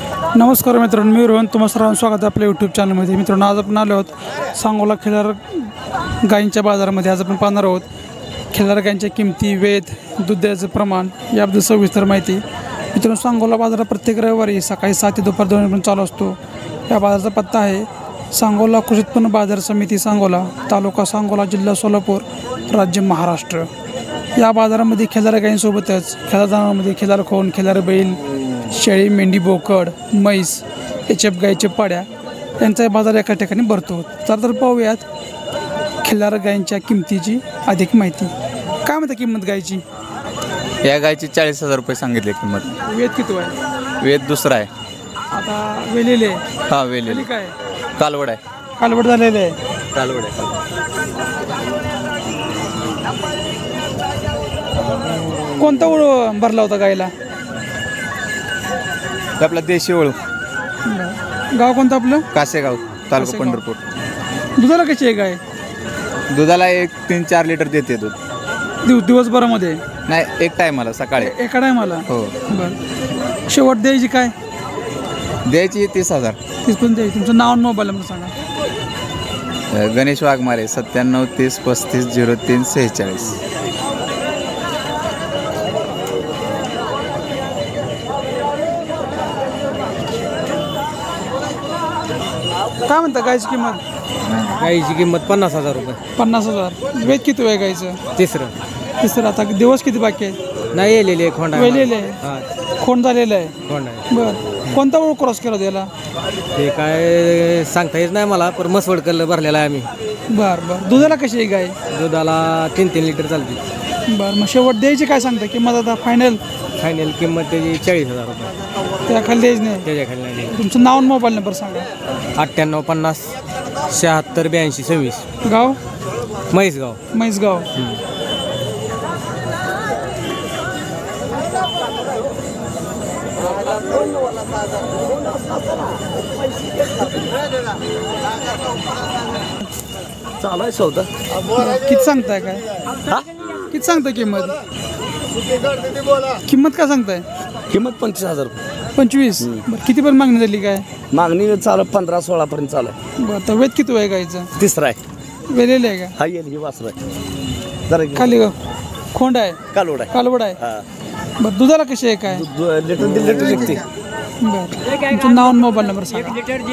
नमस्कार मित्रांनो, मी रोहन. तुम्हा सर्वांचं स्वागत आहे आपल्या यूट्यूब चॅनलमध्ये. मित्रांनो, आज आपण आलो आहोत सांगोला खिलार गायींच्या बाजारामध्ये. आज आपण पाहणार आहोत खिलार गायींच्या किमती, वेध, दुधाचं प्रमाण याबद्दल सविस्तर माहिती. मित्रांनो, सांगोला बाजार प्रत्येक रविवारी सकाळी 7 ते दुपार 2 पर्यंत चालू असतो. या बाजाराचा पत्ता आहे सांगोला कृषी उत्पन्न बाजार समिती, सांगोला, तालुका सांगोला, जिल्हा सोलापूर, राज्य महाराष्ट्र. या बाजारामध्ये खिलार गायींसोबतच खिलार जनावरांमध्ये खिलार खोंड, खिलार बैल, शेळी, मेंढी, बोकड, म्हैस, एचएफ गायीचे पाड्या यांचा बाजार एका ठिकाणी भरतो. तर पाहूयात खिलार गायींच्या किमतीची अधिक माहिती. काय म्हणता किंमत गायची? या गायची 40,000 रुपये सांगितले किंमत. वेद किती आहे? वेद दुसरा आहे. आता वेलेले हा वेलेले काय कालवड आहे. कालवड झालेले आहे. कालवड आहे. कोणता ओळ भरला होता गायला? आपला देशी ओळू, गाव कोणतं आपलं? कासेगाव, तालुका कासेगाव. पंढरपूर. दुधाला कशी आहे गाय? दुधाला 3-4 लिटर देते दूध. दिवसभरामध्ये? नाही, एक टायमाला सकाळी. एका टायमाला? हो. बरं. शेवट द्यायची काय? द्यायची 30,000. 30 पण द्यायची. तुमचं नाव आणि मोबाईल नंबर सांगा. गणेश वाघमारे, 97 30 35 03 46. काय म्हणता गायची किंमत? गाईची किंमत 50,000 रुपये. 50,000. वेद किती आहे गायचं? तिसरं. आता दिवस किती बाकी आहेत? नाही येलेली खोंड वेलेले आहे. हा खोंड झालेलं आहे. खोंड आहे. बरं. कोणता ओळख क्रॉस केला त्याला? ते काय सांगता येत नाही मला, पण मसवड कल्ल भरलेला आहे आम्ही. बरं. दुधाला कशी आहे गाय? दुधाला 3-3 लिटर चालते. बरं. मग शेवट द्यायची काय सांगता किंमत आता फायनल? फायनल किंमत त्याची 40,000 रुपये. त्या खाली द्यायची नाही? त्याच्या खाली नाही. तुमचं नाव आणि मोबाईल नंबर सांगा. 98 50 76 82 26. गाव? म्हैसगाव. म्हैसगाव. चालू आहे सौदा. किती सांगताय काय? किती सांगताय किंमत? किंमत काय सांगताय? किंमत 25,000 रुपये. 25. बरं. किती पण मागणी झाली काय? मागणी चालू 15-16 पर्यंत चालू आहे. बरं. तर वेद किती आहे गायचं? तिसरा आहे. वेलेलं आहे का? हा येईल ही वासर आहे. जरा खाली खोंड आहे? कालवड आहे. कालवड आहे. हा बरं. दुधाला कशी आहे काय? लिटर दीड लिटर निघते. बरं. तुमचं नाव आणि मोबाईल नंबर सांगा.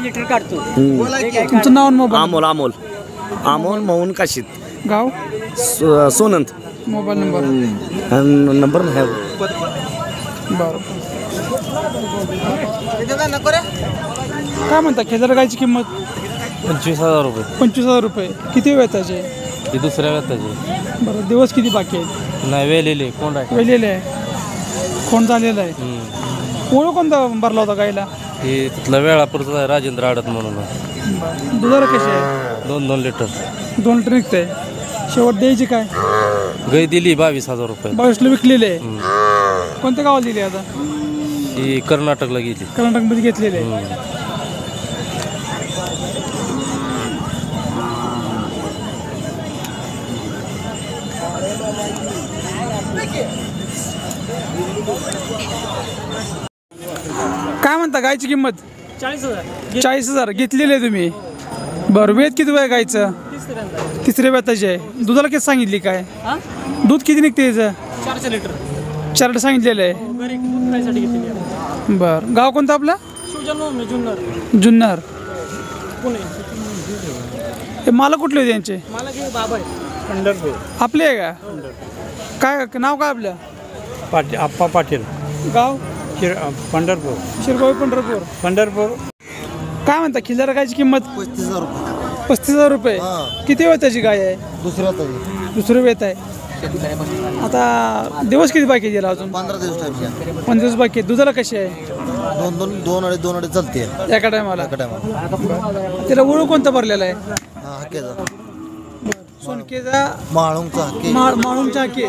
तुमचं नाव आणि मोबाईल. अमोल मोहन काशीद, गाव? सोनंत. Mobile number. नंबर नाही. बरं. काय म्हणता खिलार गायची किंमत? 25,000 रुपये. 25,000 रुपये. किती वेताचे? ही दुसऱ्या व्यताची. बरं. दिवस किती बाकी आहेत? नाही वेलेले कोंड आहे. वेलेले आहे. खोंड झालेलं आहे. ओळख कोणता भरला होता गायला? हे तिथला वेळापूरचा आहे, राजेंद्र आडत म्हणून. दुधाला कशी आहे? 2-2 लिटर. 2 लिटर निघतंय. शेवट द्यायची काय? गाय दिली 22,000 रुपये. 22ला विकलेले आहे. कोणत्या गावाला दिली आता? ही कर्नाटकला गेली. कर्नाटकमध्ये घेतलेले आहे. काय म्हणता गायची किंमत? 40,000. 40,000 घेतलेली आहे तुम्ही. बरं. वेद किती आहे गायचं? तिसऱ्या वेताचे आहे. दुधाला किती सांगितली काय? दूध किती निघते याचं? 400 लिटर. 4 लिटर सांगितलेलं आहे. घरी खायसाठी घेतलेली आहे. बरं. गाव कोणतं आपलं? जुन्नर. पुणे. हे मालक कुठले होते यांचे? मला की बाबा आहे पंढरपूर. आपले आहे का? काय नाव काय आपलं? आप्पा पाटील. गाव? पंढरपूर. शिरगाव, पंढरपूर. काय म्हणता खिलार गायची किंमत? 35,000 रुपये. 35,000 रुपये. किती वेताची गाय आहे? दुसरं वेत आहे. आता दिवस किती बाकी आहे अजून? 15 दिवस टाइम. 15 दिवस बाकी आहे. दुधाला कशी आहे? 2 अडीच चालते एका टायमाला. त्याला ओळख कोणता भरलेला आहे? हक्केचा सोनकेचा माळुंगचा हक्के. माळूंगचा हक्के.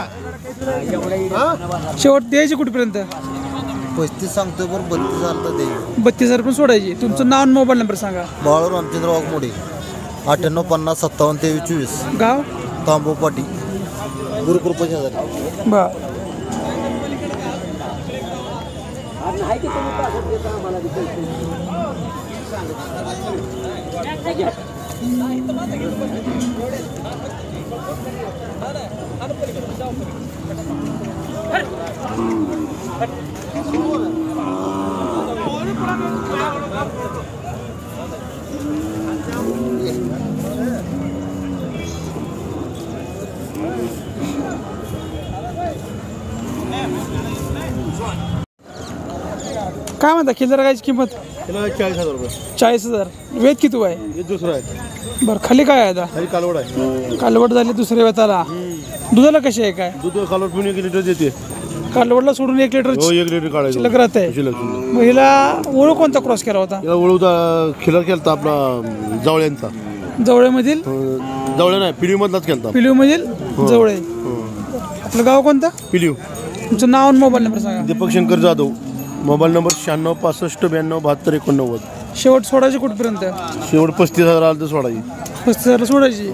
शेवट द्यायची कुठपर्यंत? 35 सांगतोय पण 32,000 तर देईल. 32,000 पण सोडायची. तुमचं नाव आणि मोबाईल नंबर सांगा. बाळू रामचंद्र वाघमोडे, 98 50 57 23 24. गाव? तांबोपाटी, गुरुकृपा शेजारी. बरं. काय म्हणता खिल्लार गायची किंमत? 40,000 रुपये. 40,000. वेद किती आहे? हे दुसरं आहे. बरं, खाली काय आहे आता? खाली कालवड आहे. कालवड झाली दुसऱ्या वेताला. दुधाला कशी आहे काय? दूध कालवड पिऊन 1 लिटर देते. कालवडला सोडून 1 लिटर हो 1 लिटर काढायचं. शिल्लक राहते. शिल्लक. मग हिला ओळख कोणता क्रॉस केला होता? याला वळूचा खिलर केलता आपला जवळ्यांचा. जवळेमधील जवळ नाही पिढीमधलाच केलता. पिलीवमधील जवळे. आपलं गाव कोणतं? पिलीव. तुमचं नाव आणि मोबाईल नंबर सांगा. दीपक शंकर जाधव. Mobile number 96 65 92 72 89. शेवट सोडायची कुठपर्यंत? शेवट 35,000 आलं तर सोडायची. 35,000 सोडायची.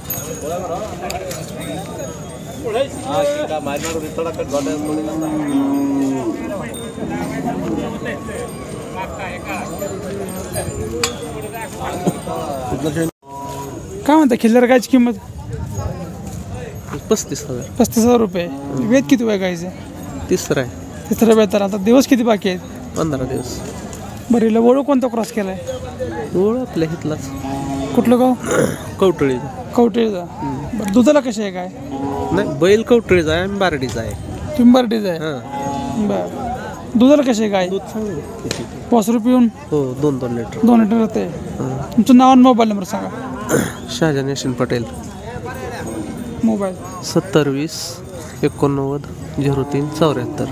काय म्हणता खिल्लार गायची किंमत? 35,000. 35,000 रुपये. वेद किती वय गायचे? तिसरं आहे. तिसऱ्या वेताला. आता दिवस किती बाकी आहेत? 15 दिवस. बरं, हिला वळू कोणता क्रॉस केलाय? ओळ आपल्या हितलाच कुठलं गाव? कवटळी. कवटेचा. बरं, दुधाला कशी आहे काय? नाही बैल कवटळीचा आहे आणि बारडीचा आहे. पिंबार्टीचा आहे. हां. बरं, दुधाला कशी आहे काय? दूध चांगलं. वासरू पिऊन हो 2-2 लिटर. 2 लिटर राहते. तुमचं नाव आणि मोबाईल नंबर सांगा. शहाजान यशीन पटेल. मोबाईल 70 20 89 03 74.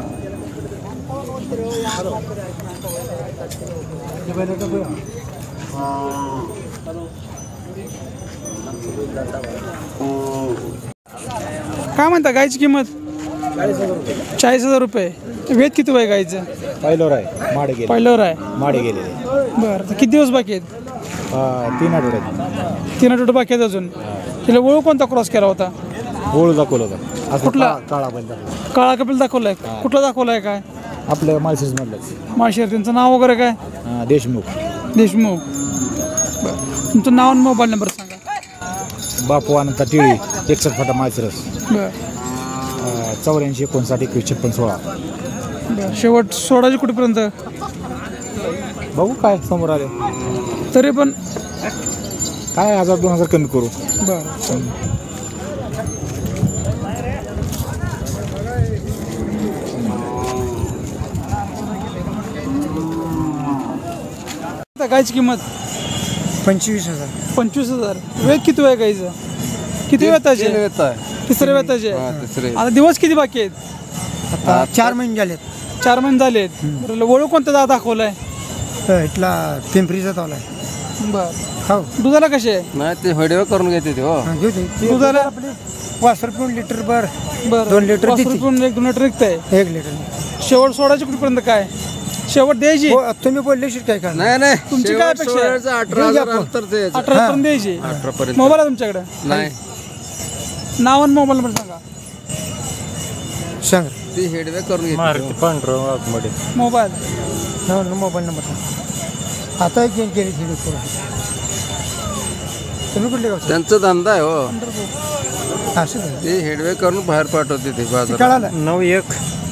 काय म्हणता गायची किंमत? 40,000 रुपये. वेद किती वय गायचं? पहिल्यावर आहे माडे गेले पहिल्यावर आहे. माडे गेलेले बरं, तर किती दिवस बाकी आहेत? 3 आठवड्यात 3 आठवडे बाकी आहेत अजून. तिला वळू कोणता क्रॉस केला होता? ओळू दाखवलं होतं. असं कुठला? काळा बैल दाखवला. काळा कपिल दाखवलाय. कुठला दाखवलाय काय? आपल्या माळशीज मधलंच माळशेर. त्यांचं नाव वगैरे काय? देशमुख. देशमुख. बरं, तुमचं नाव आणि मोबाईल नंबर सांगा. बापू अनंत टिळी 61 फाटा माळशिरस. बरं 84 59 21 56 16. बरं, शेवट सोडायची कुठेपर्यंत? बघू काय समोर आले तरी पण काय 1000-2000 कमी करू. बरं. आता गायची किंमत? 25,000. 25,000. वेद किती आहे गायचं? किती वेताचे? तिसऱ्या वेताचे. आता दिवस किती बाकी आहेत? आता 4 महिने झालेत. 4 महिने झाले आहेत. बरं, वळू कोणता दाखवलाय? इथला पिंपरीचा तावला आहे. बरं, हो दुधाला कशी आहे? नाही ते व्हिडिओ करून घेते ते हो. घेऊ दे. दुधाला आपले वासर पिऊन लिटर बर बरं 2 लिटर वासरू देते. पिऊन 1-2 लिटर विकताय. 1 लिटर. शेवट सोडायची कुठपर्यंत काय? शेवट द्यायची? हो, तुम्ही बोलले काय का? नाही नाही तुमची काय अपेक्षा आहे? 18,000 18 पर्यंत द्यायची. 18 पर्यंत. मोबाईल आहे तुमच्याकडे? नाही नाव आणि मोबाईल नंबर सांगा. सांग. ती हेडवे करून घेते. मोबाईल मोबाईल नंबर सांग. आता गेम केली तुम्ही कुठले गावचे? त्यांचा धंदा आहे हो. असं आहे. ते हेडवे करून बाहेर पाठवते ते बाजारात. कळालं. 91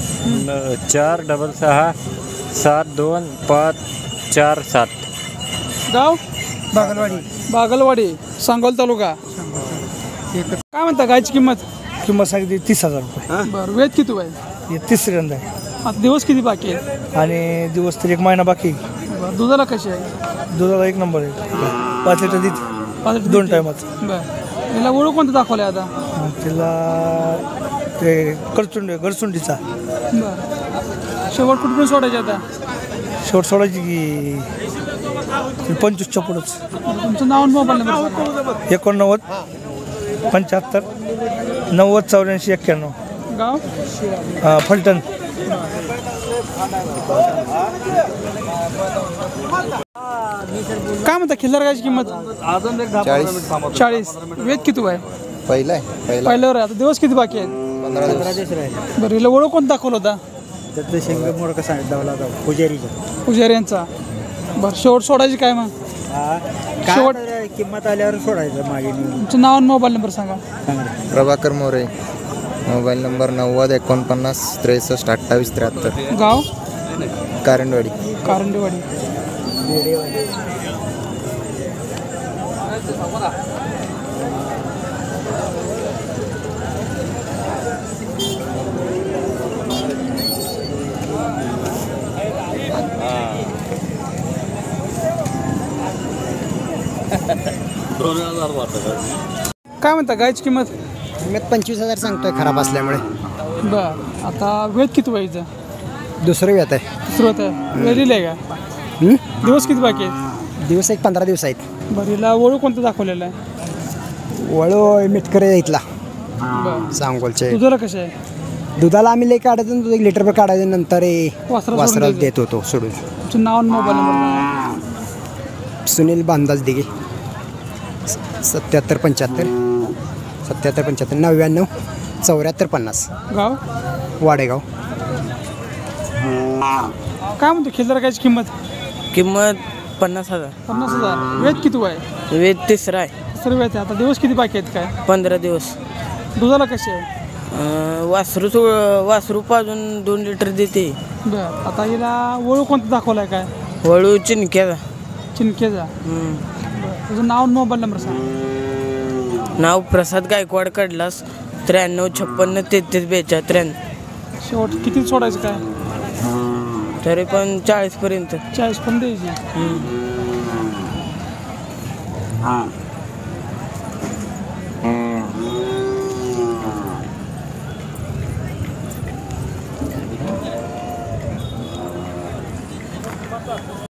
466 72 5 4 7. गाव? बागलवाडी. बागलवाडी, सांगोल तालुका. काय म्हणता गायची किंमत? किंमत सांगितली 30,000 रुपये. बरं, वेद किती आहे? हे तिसऱ्यांदा आहे. आता दिवस किती बाकी आहेत? आणि दिवस तर 1 महिना बाकी. बरं, दुधाला कशी आहे? दुधाला 1 नंबर आहे. 5 लिटर देते 2 टायमाच. बरं, याला ओळख कोणतं दाखवलं आता? तिला ते गडचुंडीचा. बरं, शेवट कुठून सोडायचे आता? शेवट सोडायची की 25च्या पुढंच. तुमचं नाव आणि मोबाईल नंबर सांगा. 89 75 90 84 91. गाव? फलटण. काय म्हणता खिल्लार गायची किंमत? 40. वेद किती आहे? पहिला आहे. पहिल्यावर आहे. आता दिवस किती बाकी आहेत? 15 दिवस. बरं, हिला ओळख कोणता दाखवला होता? त्याचं शेंग मोड कसं आहे दवला पुजारीचं पुजारी यांचा बरं शेवट सोडायची काय मग शेवट किंमत आल्यावर सोडायचं मागे तुमचं नाव आणि मोबाईल नंबर सांगा. प्रभाकर मोरे, मोबाईल नंबर 90 49 63 28 73, गाव कारंडवाडी. कारंडेवाडी. काय म्हणता गायची किंमत? मी 25,000 सांगतोय खराब असल्यामुळे. बरं आता वेद किती व्हायचं? दुसरं वेत आहे. सुरुवात आहे वेळ लिहिलं आहे का? दिवस किती बाकी आहेत? दिवस एक 15 दिवस आहेत. बरं हिला ओळख कोणतं दाखवलेलं आहे? वळू मिटकरे इथला बरं सांगोलचे. दुधाला कसे आहे? दुधाला आम्ही लई काढायचं दूध 1 लिटरभर काढायचं नंतर वासराला वासरात सोडून देत होतो सोडून. तुमचं नाव आणि मोबाईल नंबर सुनील बांदाज दिघे 77 75 99 74 50 गाव वाडेगाव. काय म्हणतो खिल्लार गायची किंमत? किंमत 50,000. 50,000. वेद किती आहे? वेद तिसरा आहे. सर्व आहे आता दिवस किती बाकी आहेत काय? 15 दिवस. दुधाला कसे आहे? वासरू पाजून 2 लिटर देते. बरं आता हिला ओळख कोणतं दाखवलं आहे काय? वळू चिनक्याचा. चिनकेजा. बरं तुझं नाव आणि मोबाईल नंबर सांग. नाव प्रसाद गायकवाड कडलास 93 56 33 42 शेवट किती सोडायचं काय? तरी पण 40 पर्यंत. 40 पण द्यायची.